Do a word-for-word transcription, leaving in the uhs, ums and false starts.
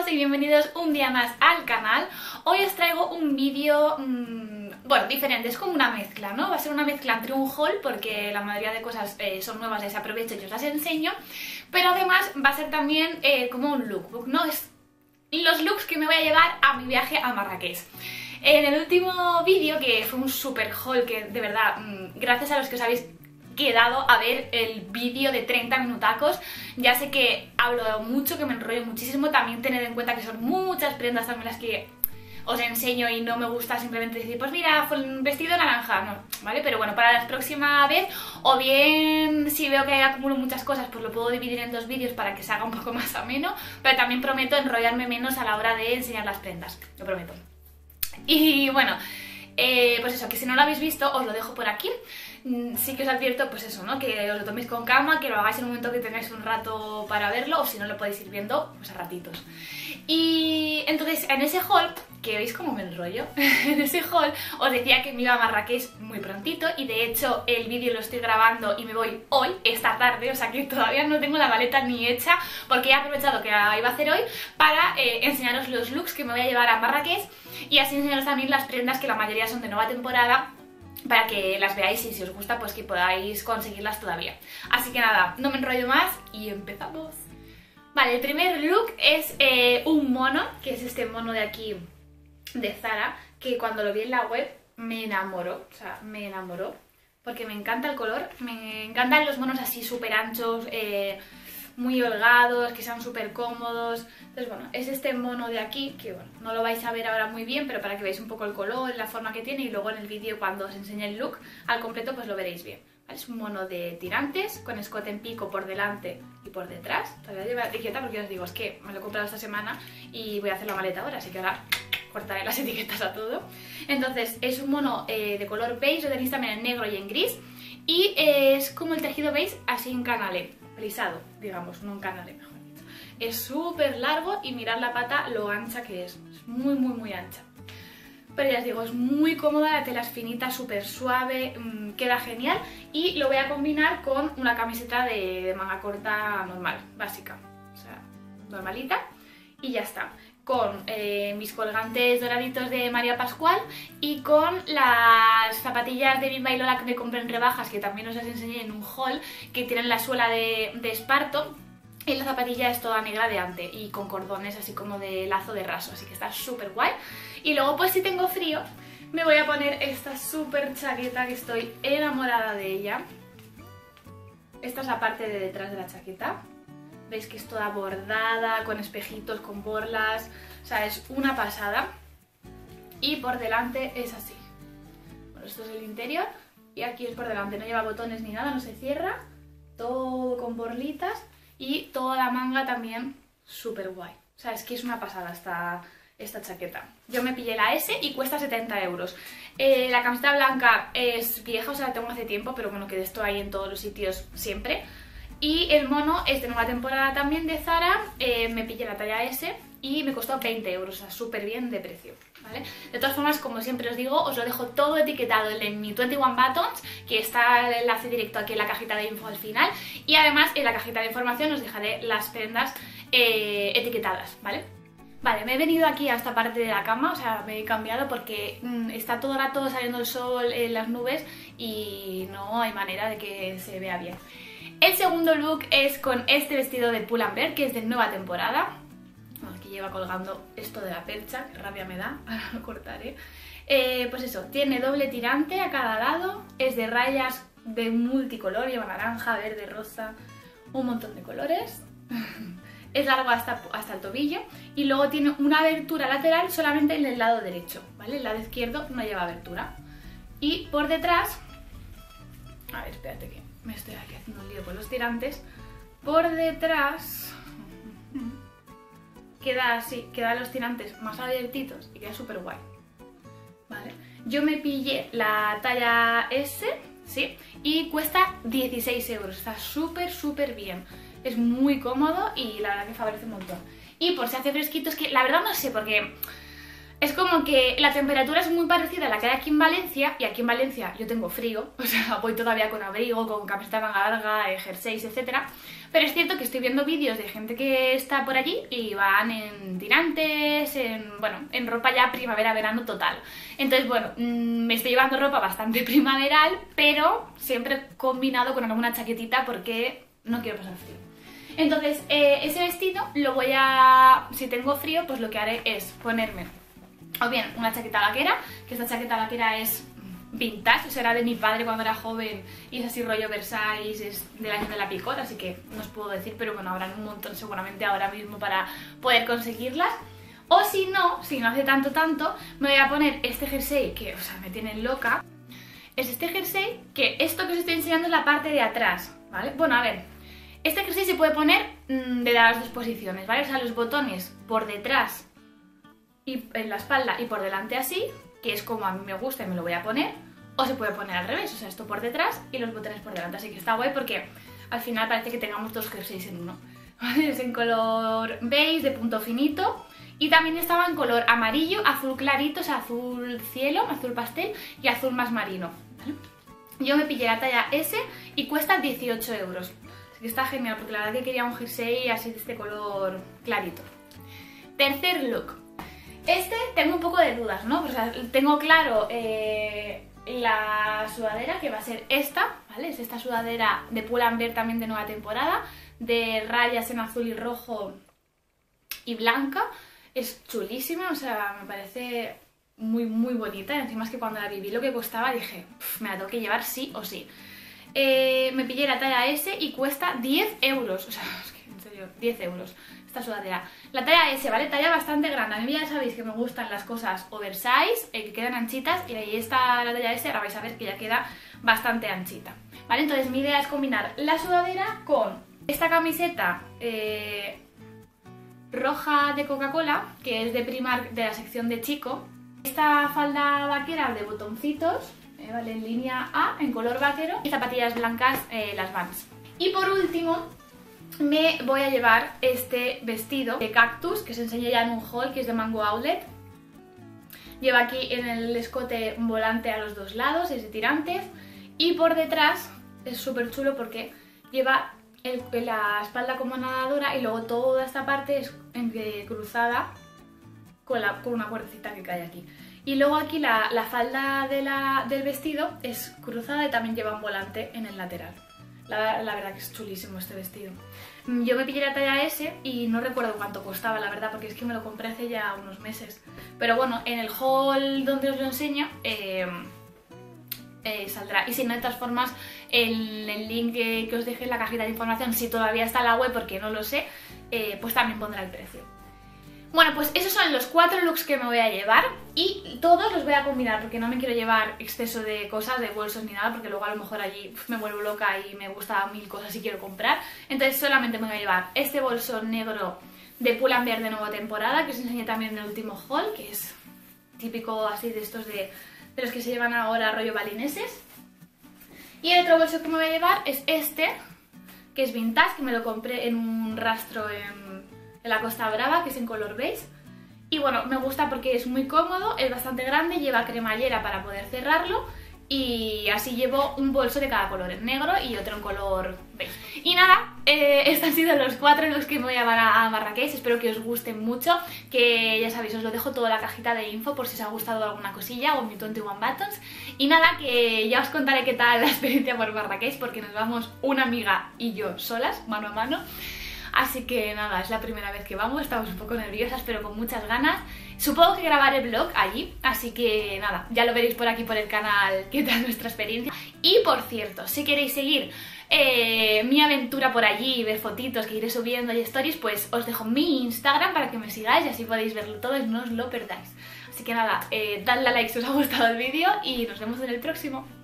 y bienvenidos un día más al canal. Hoy os traigo un vídeo, mmm, bueno, diferente, es como una mezcla, ¿no? Va a ser una mezcla entre un haul, porque la mayoría de cosas eh, son nuevas, les aprovecho y os las enseño, pero además va a ser también eh, como un lookbook, ¿no? Es los looks que me voy a llevar a mi viaje a Marrakech. En el último vídeo, que fue un super haul, que de verdad, mmm, gracias a los que os habéis quedado a ver el vídeo de treinta minutacos. Ya sé que hablo mucho, que me enrollo muchísimo, también tened en cuenta que son muchas prendas también las que os enseño y no me gusta simplemente decir, pues mira, fue un vestido naranja, no, ¿vale? Pero bueno, para la próxima vez, o bien si veo que acumulo muchas cosas, pues lo puedo dividir en dos vídeos para que se haga un poco más ameno, pero también prometo enrollarme menos a la hora de enseñar las prendas, lo prometo. Y bueno, eh, pues eso, que si no lo habéis visto, os lo dejo por aquí. Sí que os advierto, pues eso, ¿no? Que os lo toméis con calma, que lo hagáis en un momento que tengáis un rato para verlo, o si no lo podéis ir viendo, pues a ratitos. Y entonces, en ese haul, que veis cómo me enrollo, en ese haul os decía que me iba a Marrakech muy prontito, y de hecho el vídeo lo estoy grabando y me voy hoy, esta tarde, o sea que todavía no tengo la maleta ni hecha, porque he aprovechado que la iba a hacer hoy para eh, enseñaros los looks que me voy a llevar a Marrakech, y así enseñaros también las prendas, que la mayoría son de nueva temporada, para que las veáis y si os gusta pues que podáis conseguirlas todavía. Así que nada, no me enrollo más y empezamos. Vale, el primer look es eh, un mono, que es este mono de aquí de Zara, que cuando lo vi en la web me enamoró, o sea, me enamoró, porque me encanta el color, me encantan los monos así súper anchos, eh, muy holgados, que sean súper cómodos. Entonces bueno, es este mono de aquí, que bueno, no lo vais a ver ahora muy bien, pero para que veáis un poco el color, la forma que tiene, y luego en el vídeo cuando os enseñe el look al completo pues lo veréis bien. ¿Vale? Es un mono de tirantes, con escote en pico por delante y por detrás. Todavía lleva etiqueta porque os digo, es que me lo he comprado esta semana y voy a hacer la maleta ahora, así que ahora cortaré las etiquetas a todo. Entonces es un mono eh, de color beige, lo tenéis también en negro y en gris, y eh, es como el tejido beige así en canalé, plisado, digamos, no en canalé, mejor dicho. Es súper largo y mirad la pata lo ancha que es, es muy muy muy ancha. Pero ya os digo, es muy cómoda, la tela es finita, súper suave, mmm, queda genial, y lo voy a combinar con una camiseta de, de manga corta normal, básica, o sea, normalita, y ya está. Con eh, mis colgantes doraditos de María Pascual y con las zapatillas de Bimba y Lola que me compré en rebajas, que también os las enseñé en un haul, que tienen la suela de, de esparto, y la zapatilla es toda negra de ante y con cordones así como de lazo de raso, así que está súper guay. Y luego pues si tengo frío me voy a poner esta súper chaqueta, que estoy enamorada de ella. Esta es la parte de detrás de la chaqueta. Veis que es toda bordada, con espejitos, con borlas, o sea, es una pasada. Y por delante es así. Bueno, esto es el interior y aquí es por delante, no lleva botones ni nada, no se cierra, todo con borlitas, y toda la manga también súper guay. O sea, es que es una pasada esta, esta chaqueta. Yo me pillé la S y cuesta setenta euros. Eh, la camiseta blanca es vieja, o sea, la tengo hace tiempo, pero bueno, que de esto hay en todos los sitios siempre. Y el mono es de nueva temporada también de Zara, eh, me pillé la talla S y me costó veinte euros, o sea, súper bien de precio, ¿vale? De todas formas, como siempre os digo, os lo dejo todo etiquetado en mi veintiuno Buttons, que está el enlace directo aquí en la cajita de info al final, y además en la cajita de información os dejaré las prendas eh, etiquetadas, ¿vale? Vale, me he venido aquí a esta parte de la cama, o sea, me he cambiado porque mmm, está todo el rato saliendo el sol en las nubes y no hay manera de que se vea bien. El segundo look es con este vestido de Pull and Bear, que es de nueva temporada. Aquí lleva colgando esto de la percha, que rabia me da, ahora lo cortaré. Eh, pues eso, tiene doble tirante a cada lado, es de rayas de multicolor, lleva naranja, verde, rosa, un montón de colores. Es largo hasta, hasta el tobillo, y luego tiene una abertura lateral solamente en el lado derecho, ¿vale? El lado izquierdo no lleva abertura. Y por detrás, a ver, espérate que me estoy aquí haciendo un lío con los tirantes. Por detrás queda así, quedan los tirantes más abiertitos y queda súper guay, ¿vale? Yo me pillé la talla S, ¿sí? Y cuesta dieciséis euros, está súper súper bien. Es muy cómodo y la verdad que favorece un montón. Y por si hace fresquito, es que la verdad no sé, porque Es como que la temperatura es muy parecida a la que hay aquí en Valencia, y aquí en Valencia yo tengo frío, o sea, voy todavía con abrigo, con camiseta manga larga, eh, jerseys, etcétera. Pero es cierto que estoy viendo vídeos de gente que está por allí y van en tirantes, en, bueno, en ropa ya primavera-verano total. Entonces, bueno, mmm, me estoy llevando ropa bastante primaveral, pero siempre combinado con alguna chaquetita porque no quiero pasar frío. Entonces, eh, ese vestido lo voy a... si tengo frío, pues lo que haré es ponerme o bien una chaqueta vaquera, que esta chaqueta vaquera es vintage, o sea, era de mi padre cuando era joven y es así rollo Versailles, es del año de la picota, así que no os puedo decir, pero bueno, habrán un montón seguramente ahora mismo para poder conseguirlas. O si no, si no hace tanto tanto, me voy a poner este jersey que, o sea, me tiene loca. Es este jersey, que esto que os estoy enseñando es la parte de atrás, ¿vale? Bueno, a ver, este jersey se puede poner mmm, de las dos posiciones, ¿vale? O sea, los botones por detrás y en la espalda y por delante así, que es como a mí me gusta y me lo voy a poner, o se puede poner al revés, o sea, esto por detrás y los botones por delante, así que está guay porque al final parece que tengamos dos jerseys en uno. Es en color beige, de punto finito, y también estaba en color amarillo, azul clarito, o sea, azul cielo, azul pastel y azul más marino, ¿vale? Yo me pillé la talla ese y cuesta dieciocho euros, así que está genial porque la verdad que quería un jersey así de este color clarito. Tercer look. Este tengo un poco de dudas, ¿no? O sea, tengo claro eh, la sudadera, que va a ser esta, ¿vale? Es esta sudadera de Pull&Bear también de nueva temporada, de rayas en azul y rojo y blanca. Es chulísima, o sea, me parece muy muy bonita. Encima es que cuando la viví lo que costaba dije, me la tengo que llevar sí o sí. Eh, me pillé la talla ese y cuesta diez euros, o sea, es que en serio, diez euros. Esta sudadera. La talla S, ¿vale? Talla bastante grande. A mí ya sabéis que me gustan las cosas oversize, eh, que quedan anchitas, y ahí está la talla S, ahora vais a ver que ya queda bastante anchita, ¿vale? Entonces mi idea es combinar la sudadera con esta camiseta eh, roja de Coca-Cola, que es de Primark, de la sección de chico. Esta falda vaquera de botoncitos, eh, ¿vale? En línea A, en color vaquero, y zapatillas blancas, eh, las Vans. Y por último, me voy a llevar este vestido de cactus que os enseñé ya en un haul, que es de Mango Outlet. Lleva aquí en el escote un volante a los dos lados, es de tirantes, y por detrás es súper chulo porque lleva el, la espalda como nadadora y luego toda esta parte es cruzada con, la, con una cuerdecita que cae aquí. Y luego aquí la, la falda de la, del vestido es cruzada y también lleva un volante en el lateral. La, la verdad que es chulísimo este vestido. Yo me pillé la talla S y no recuerdo cuánto costaba, la verdad, porque es que me lo compré hace ya unos meses. Pero bueno, en el haul donde os lo enseño eh, eh, saldrá. Y si no, de todas formas, el, el link que, que os dejé en la cajita de información, si todavía está en la web, porque no lo sé, eh, pues también pondrá el precio. Bueno, pues esos son los cuatro looks que me voy a llevar y todos los voy a combinar porque no me quiero llevar exceso de cosas, de bolsos ni nada, porque luego a lo mejor allí me vuelvo loca y me gusta mil cosas y quiero comprar. Entonces solamente me voy a llevar este bolso negro de Pull&Bear de nueva temporada, que os enseñé también en el último haul, que es típico así de estos de, de los que se llevan ahora rollo balineses. Y el otro bolso que me voy a llevar es este, que es vintage, que me lo compré en un rastro en... en la Costa Brava, que es en color beige. Y bueno, me gusta porque es muy cómodo, es bastante grande, lleva cremallera para poder cerrarlo y así llevo un bolso de cada color, en negro y otro en color beige. Y nada, eh, estos han sido los cuatro looks que me voy a llevar a, a Marrakech. Espero que os gusten mucho, que ya sabéis, os lo dejo toda la cajita de info por si os ha gustado alguna cosilla o mi veintiuno buttons. Y nada, que ya os contaré qué tal la experiencia por Marrakech, porque nos vamos una amiga y yo solas, mano a mano. Así que nada, es la primera vez que vamos, estamos un poco nerviosas pero con muchas ganas. Supongo que grabaré vlog allí, así que nada, ya lo veréis por aquí por el canal qué tal nuestra experiencia. Y por cierto, si queréis seguir eh, mi aventura por allí y ver fotitos que iré subiendo y stories, pues os dejo mi Instagram para que me sigáis y así podéis verlo todo y no os lo perdáis. Así que nada, eh, dadle a like si os ha gustado el vídeo y nos vemos en el próximo.